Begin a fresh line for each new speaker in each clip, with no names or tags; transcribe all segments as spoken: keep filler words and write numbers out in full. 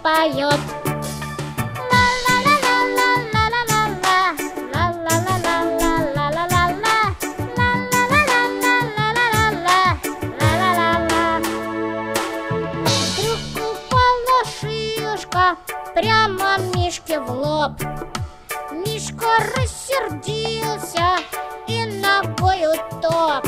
поет. Прямо Мишке в лоб. Мишка рассердился и ногою топ.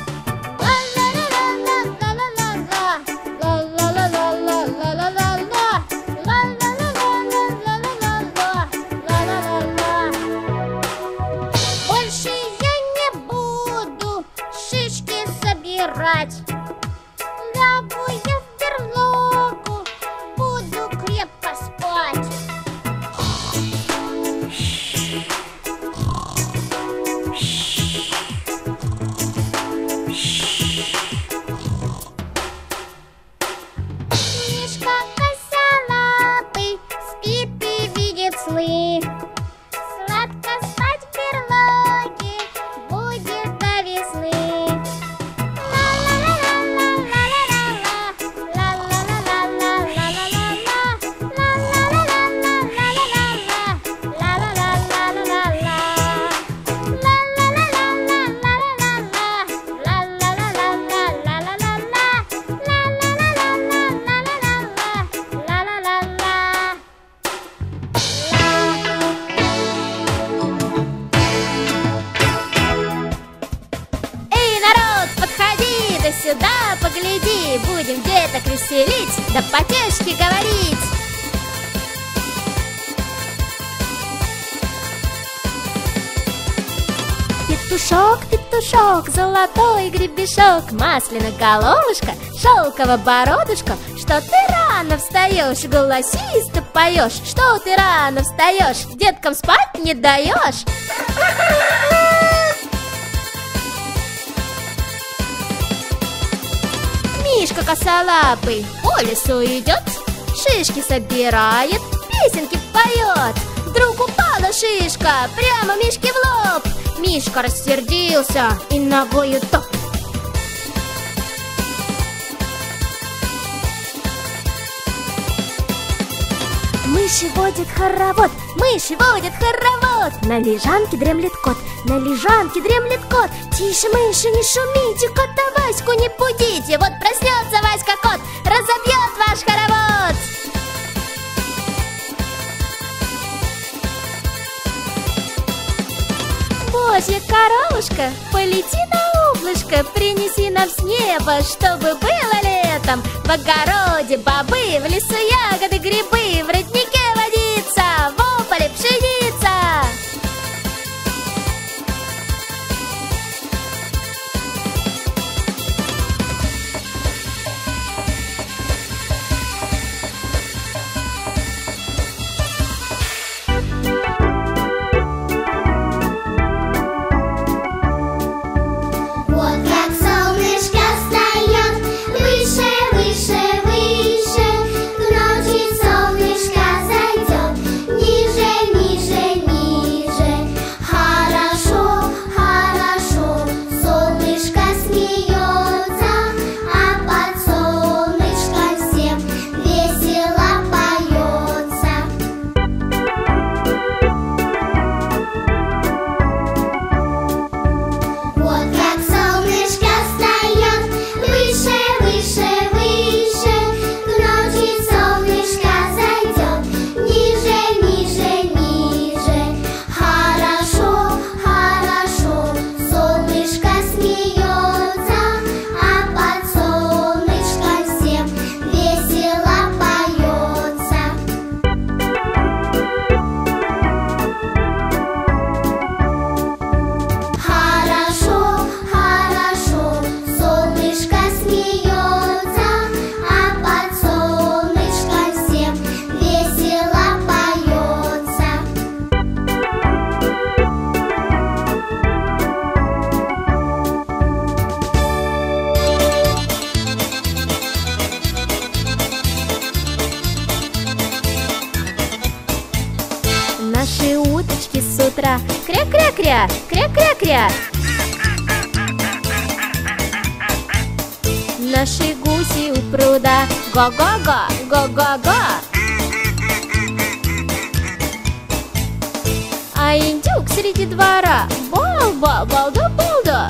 Больше я не буду шишки собирать. Лягу я в берлогу, буду крепко спать. Мишка косолапый спит и видит сны. Сладко спать в берлоге будет до весны. Сюда погляди, будем деток веселить, да потешки говорить. Петушок, петушок, золотой гребешок, масляная головушка, шелковая бородушка. Что ты рано встаешь, голосисто поешь? Что ты рано встаешь, деткам спать не даешь? Мишка косолапый по лесу идет, шишки собирает, песенки поет. Вдруг упала шишка прямо Мишке в лоб. Мишка рассердился и ногою топ. Мыши водит хоровод, мыши водит хоровод. На лежанке дремлет кот, на лежанке дремлет кот. Тише, мыши, не шумите, кота Ваську не будите. Вот проснется Васька кот, разобьет ваш хоровод. Божья коровушка, полети на облачко, принеси нам с неба, чтобы было летом. В огороде бобы, в лесу ягоды, грибы, в роднике водица, в поле пшеница. Наши уточки с утра кря-кря-кря, кря-кря-кря. Наши гуси у пруда го-го-го, го-го-го. среди двора. Бал-бал, балда-балда.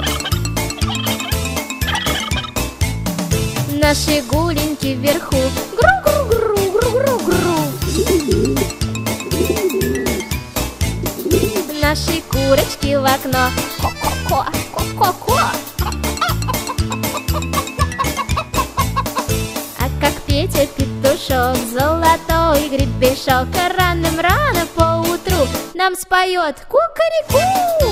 Наши гуленьки вверху. Гру-гру-гру-гру-гру-гру. Наши курочки в окно. Ко-ко-ко, ко-ко-ко. А как Петя петушок, золотой гребешок, рано рано поутру нам споет кукареку.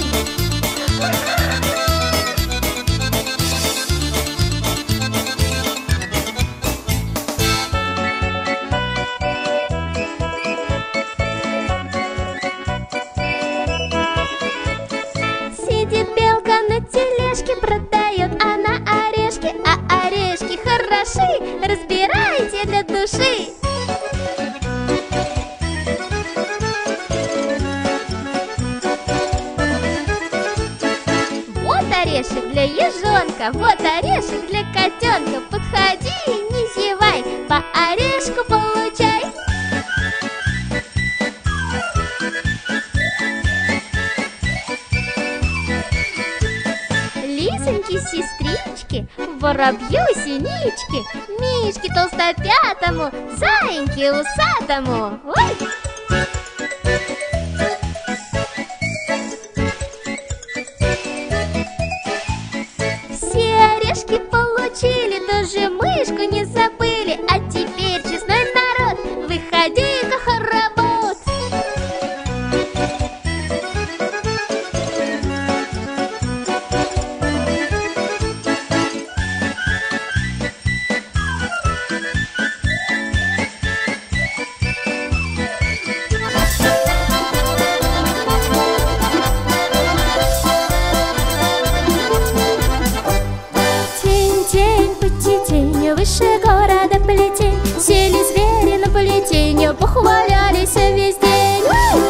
Сидит белка на тележке, продает она орешки, а орешки хороши, разбирайте для души. Вот орешек для ежонка, вот орешек для котенка. Подходи, не зевай, по орешку получай. Лисоньки, сестрички, воробью, синички, мишки толстопятому, заиньки усатому. Ой! Все орешки получили, даже мышку не забыли. А теперь, честной народ, выходи-ка хоровод. Выше города плетень, сели звери на плетень, похвалялись весь день.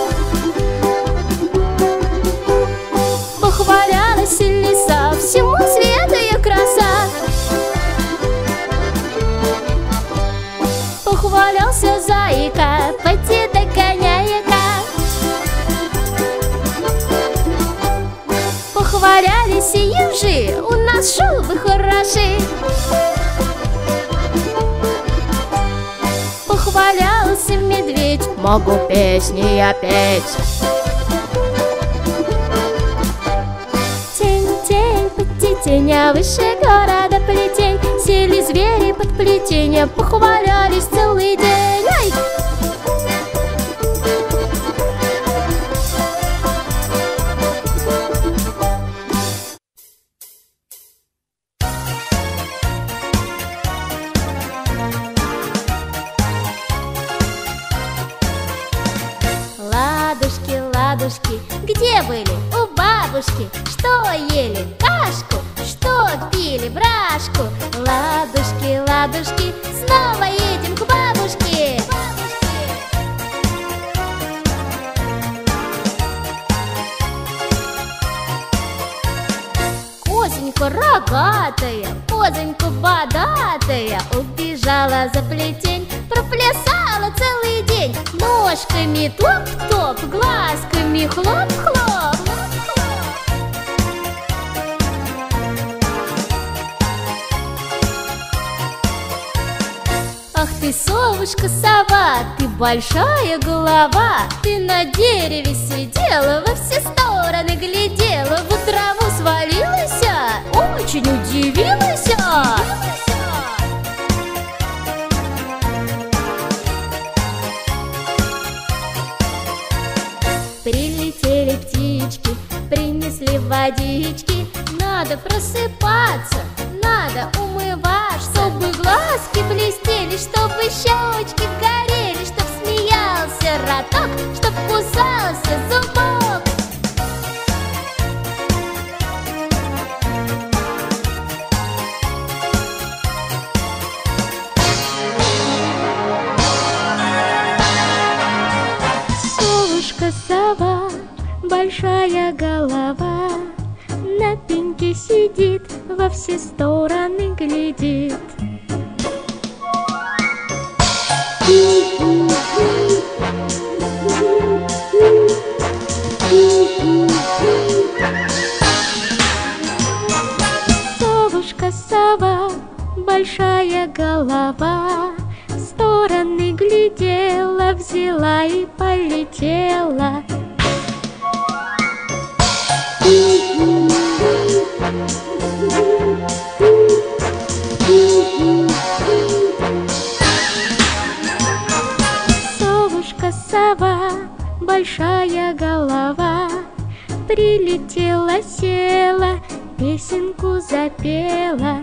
Похвалялась лиса, всему свету ее краса. Похвалялся зайка, пойти догоняй-ка. Похвалялись и ежи, у нас шубы хороши. Похвалялся медведь, могу песни я петь. Тень, тень, пути теня, выше города плетень, сели звери под плетень, похвалялись целый день. Ай! Ладушки, ладушки, где были у бабушки? Что ели? Кашку? Что пили? Брашку? Ладушки, ладушки, снова едем к бабушке. Козонька рогатая, козонька бодатая, убежала за плетень, проплясала целый день. Ножками топ-топ, глазками хлоп-хлоп. Ах ты, совушка-сова, ты большая голова. Ты на дереве сидела, во все стороны глядела, в траву свалилась, очень удивилась. Прилетели птички, принесли водички. Надо просыпаться, надо умываться, чтобы глазки блестели, чтобы щечки горели, чтоб смеялся роток, чтоб кусался зубок. Совушка-сова, большая голова, на пеньке сидит, во все стороны глядит.
Thank you.
глядела, взяла и полетела. Совушка, сова, большая голова, прилетела, села, песенку запела.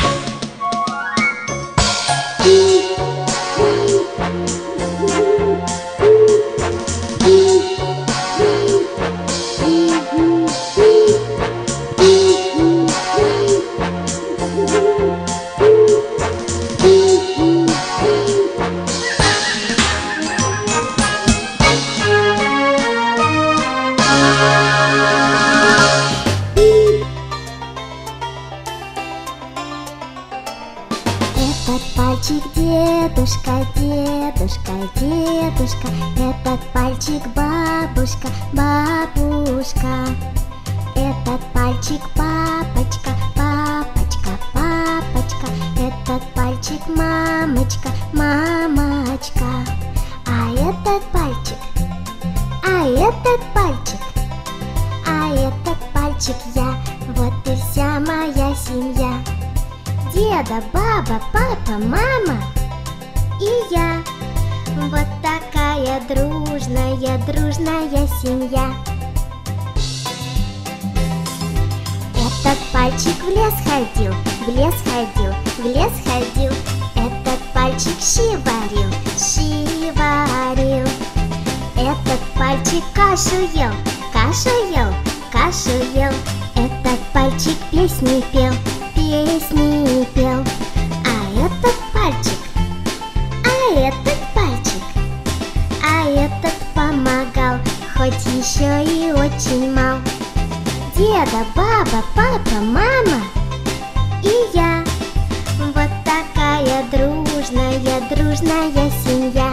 Этот пальчик дедушка, дедушка, дедушка, этот пальчик бабушка, бабушка, этот пальчик папочка, папочка, папочка, этот пальчик мамочка, мамочка, а этот пальчик, а этот пальчик, а этот пальчик я, вот и вся моя семья. Деда, баба, папа, мама и я. Вот такая дружная, дружная семья. Этот пальчик в лес ходил, в лес ходил, в лес ходил. Этот пальчик щи варил, щи варил. Этот пальчик кашу ел, кашу ел, кашу ел. Этот пальчик песни пел, песни пел. А этот пальчик, а этот пальчик, а этот помогал, хоть еще и очень мал. Деда, баба, папа, мама и я. Вот такая дружная, дружная семья.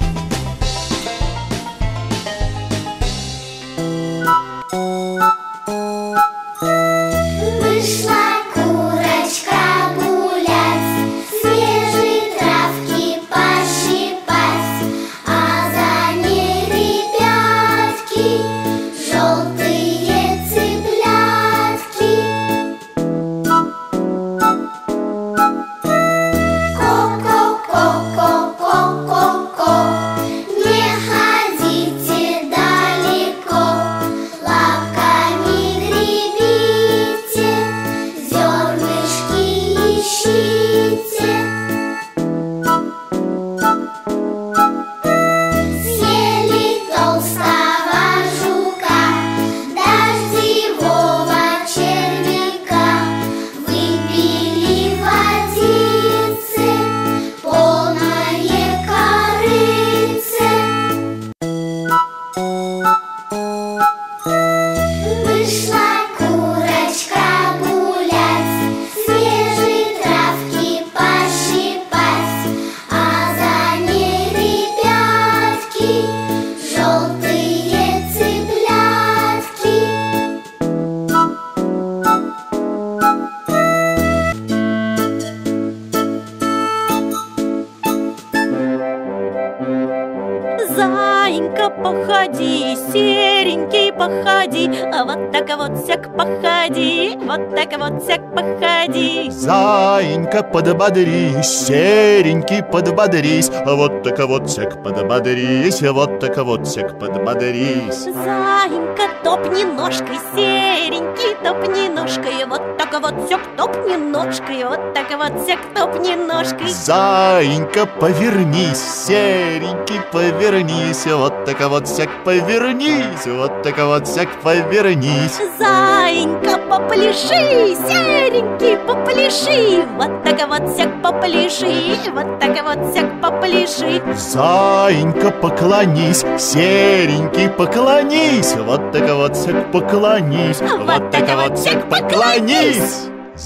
Заинька, походи, серенький, походи, а вот так вот сяк походи, вот так вот сяк походи.
Заинька, подбодрись, серенький, подбодрись, а вот так вот сяк подбодрись, а вот так вот сяк подбодрись.
Заинька, топни ножкой, серенький, топни ножкой, вот так вот сяк топни ножкой, вот так вот сяк топни ножкой.
Заинька, повернись, серенький, повернись, вот так вот сяк повернись, вот так вот сяк повернись.
Заинька, попляши, серенький, попляши, вот так вот сяк попляши, вот так вот сяк попляши.
Заинька, поклонись, серенький, поклонись, вот так вот сяк поклонись, вот так вот сяк поклонись.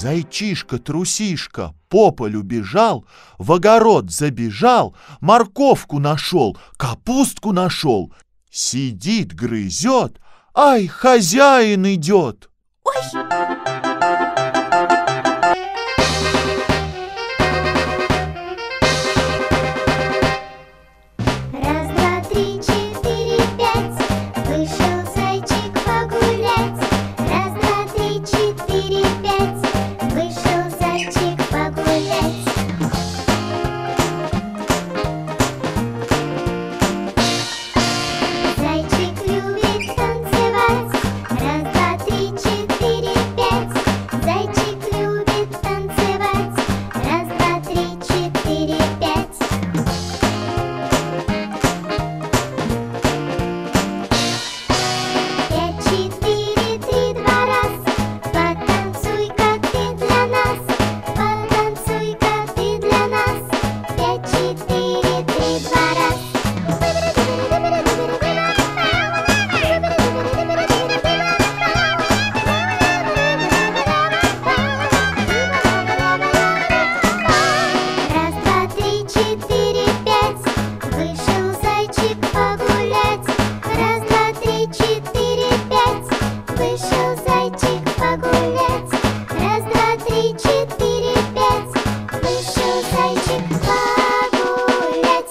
Зайчишка-трусишка по полю бежал, в огород забежал, морковку нашел, капустку нашел. Сидит, грызет, ай, хозяин идет.
Ой!
три, четыре, пять. Вышел зайчик погулять. Раз, два, три, четыре, пять. Вышел зайчик погулять. Зайчик любит танцевать. Раз, два, три, четыре, пять. Зайчик любит танцевать. Раз, два, три, четыре, пять. Пять, четыре, три, два, раз. Потанцуй-ка ты для нас. Потанцуй-ка ты для нас. Пять, четыре, три, два, раз. Раз, два, три, четыре, пять. Вышел зайчик погулять. Раз, два, три, четыре, пять. Вышел зайчик погулять. Раз, два, три, четыре, пять. Вышел зайчик погулять.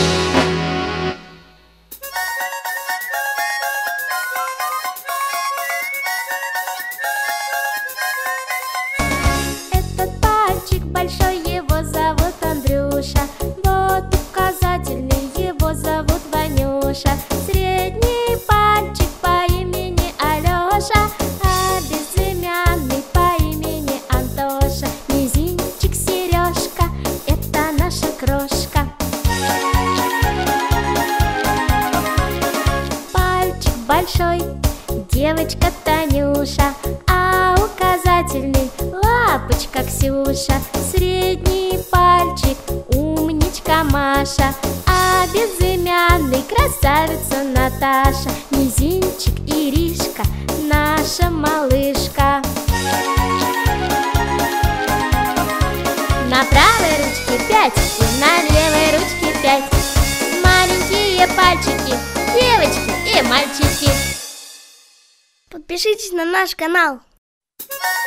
Этот пальчик большой, его зовут Андрюша. Вот указательный, его зовут Ванюша. Средний пальчик по имени Алёша, а безымянный по имени Антоша. Мизинчик Сережка, это наша крошка. Пальчик большой, девочка Танюша, а указательный лапочка Ксюша. Средний пальчик умничка Маша, а безымянный красавица Наташа. Мизинчик Иришка, наша малышка. На правой ручке пять и на левой ручке пять. Маленькие пальчики, девочки и мальчики. Подпишитесь на наш канал.